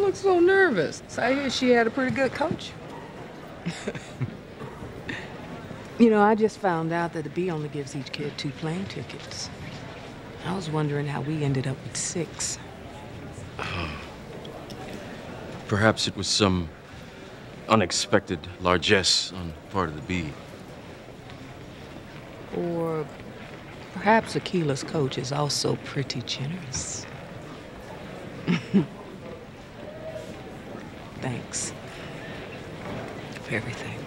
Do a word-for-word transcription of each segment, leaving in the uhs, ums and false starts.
look so nervous. So I hear she had a pretty good coach. You know, I just found out that the B only gives each kid two plane tickets. I was wondering how we ended up with six. Uh, perhaps it was some unexpected largesse on the part of the B. Or perhaps Akeelah's coach is also pretty generous. Thanks for everything.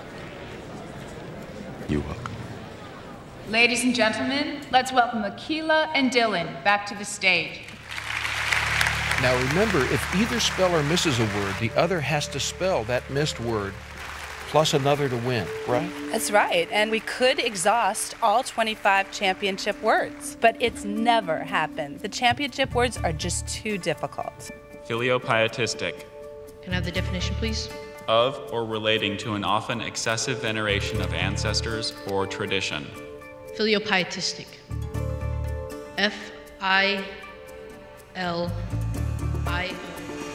You're welcome. Ladies and gentlemen, let's welcome Akeelah and Dylan back to the stage. Now remember, if either speller misses a word, the other has to spell that missed word plus another to win, right? That's right, and we could exhaust all twenty-five championship words, but it's never happened. The championship words are just too difficult. Filiopietistic. Can I have the definition, please? Of or relating to an often excessive veneration of ancestors or tradition. Filiopietistic. F I L I O.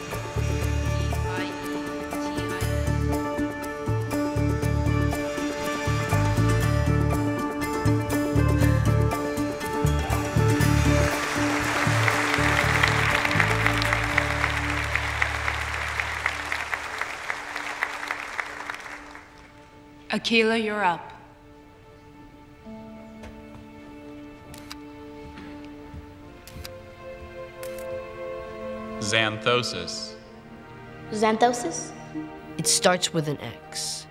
Akeelah, you're up. Xanthosis. Xanthosis? It starts with an X.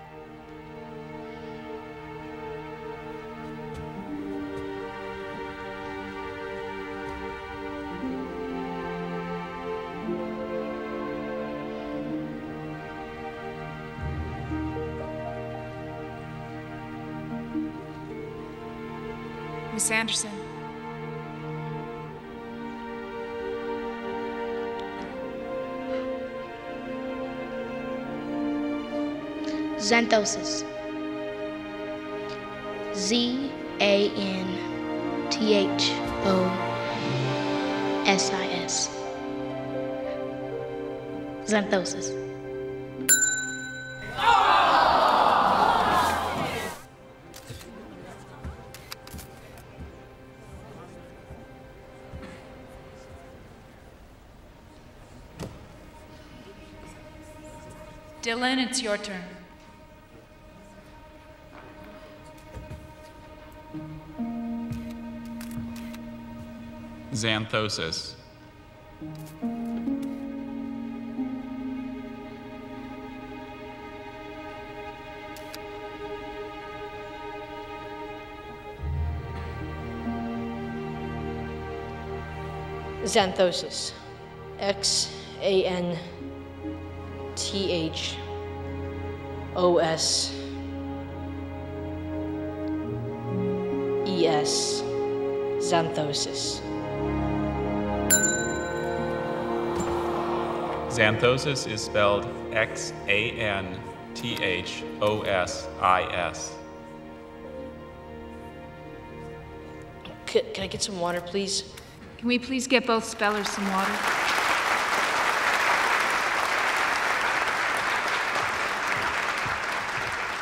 Miss Anderson. Xanthosis. Z A N T H O S I S. Xanthosis. Dylan, it's your turn. Xanthosis. Xanthosis. X A N T H O S E S. Xanthosis. Xanthosis is spelled X A N T H O S I S. Can, can I get some water, please? Can we please get both spellers some water?